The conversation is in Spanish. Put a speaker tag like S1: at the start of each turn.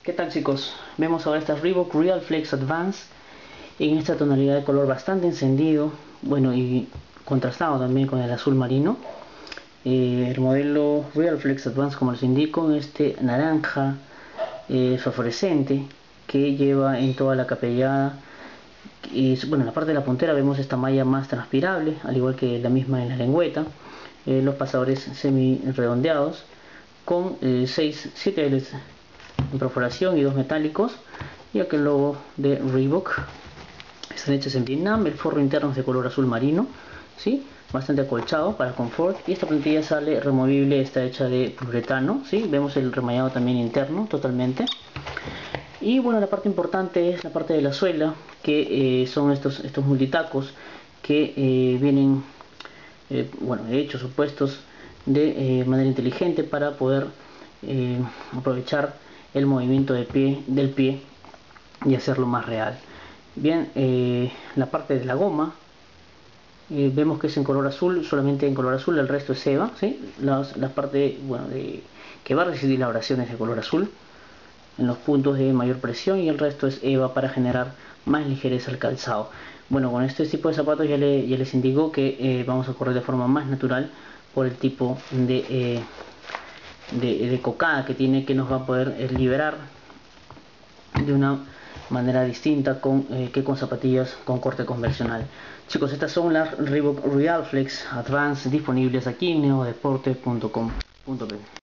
S1: ¿Qué tal, chicos? Vemos ahora estas Reebok Real Flex Advance en esta tonalidad de color bastante encendido, bueno, y contrastado también con el azul marino. El modelo Real Flex Advance, como les indico, en este naranja fosforescente que lleva en toda la capellada. Y bueno, en la parte de la puntera vemos esta malla más transpirable, al igual que la misma en la lengüeta. Los pasadores semi redondeados con 7 L's en perforación y 2 metálicos, y aquí el logo de Reebok. Están hechas en Vietnam. El forro interno es de color azul marino, ¿sí? Bastante acolchado para confort, y esta plantilla sale removible, está hecha de poliuretano, ¿sí? Vemos el remallado también interno totalmente. Y bueno, la parte importante es la parte de la suela, que son estos multitacos que vienen bueno, hechos o puestos de manera inteligente para poder aprovechar el movimiento del pie y hacerlo más real. Bien, la parte de la goma vemos que es en color azul, solamente en color azul, el resto es EVA, ¿sí? La parte, bueno, que va a recibir las abrasiones de color azul en los puntos de mayor presión, y el resto es EVA para generar más ligereza al calzado. Bueno, con este tipo de zapatos ya les indico que vamos a correr de forma más natural por el tipo de cocada que tiene, que nos va a poder liberar de una manera distinta que con zapatillas con corte convencional. Chicos, estas son las Reebok Real Flex Advance disponibles aquí en neodeporte.com.p.